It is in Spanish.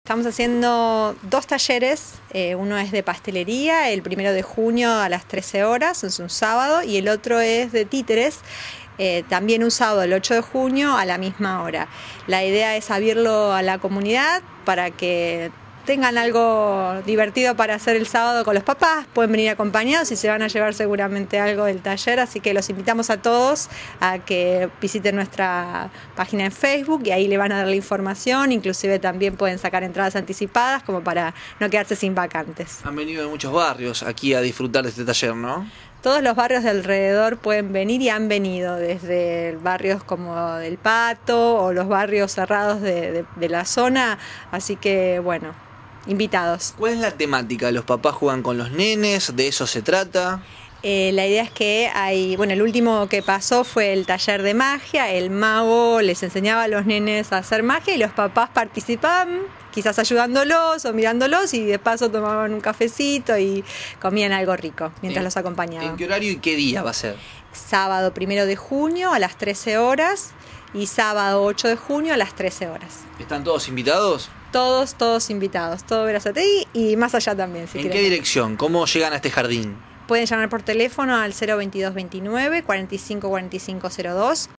Estamos haciendo 2 talleres, uno es de pastelería, el 1 de junio a las 13 horas, es un sábado, y el otro es de títeres, también un sábado, el 8 de junio a la misma hora. La idea es abrirlo a la comunidad para que tengan algo divertido para hacer el sábado con los papás, pueden venir acompañados y se van a llevar seguramente algo del taller, así que los invitamos a todos a que visiten nuestra página en Facebook y ahí le van a dar la información, inclusive también pueden sacar entradas anticipadas como para no quedarse sin vacantes. Han venido de muchos barrios aquí a disfrutar de este taller, ¿no? Todos los barrios de alrededor pueden venir y han venido, desde barrios como del Pato o los barrios cerrados de la zona, así que bueno, invitados. ¿Cuál es la temática? ¿Los papás juegan con los nenes? ¿De eso se trata? La idea es que el último que pasó fue el taller de magia, el mago les enseñaba a los nenes a hacer magia y los papás participaban, quizás ayudándolos o mirándolos y de paso tomaban un cafecito y comían algo rico mientras los acompañaban. ¿En qué horario y qué día va a ser? Sábado 1 de junio a las 13 horas y sábado 8 de junio a las 13 horas. ¿Están todos invitados? Todos invitados, todo Verazategui y más allá también. Si ¿En qué dirección? ¿Cómo llegan a este jardín? Pueden llamar por teléfono al 02229 45 45 02.